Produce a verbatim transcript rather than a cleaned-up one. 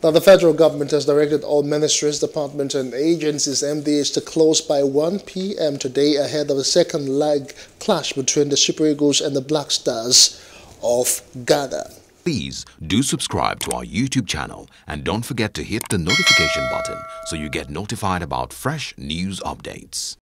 Now, the federal government has directed all ministries, departments and agencies, M D As, to close by one p m today ahead of the second leg clash between the Super Eagles and the Black Stars of Ghana. Please do subscribe to our YouTube channel and don't forget to hit the notification button so you get notified about fresh news updates.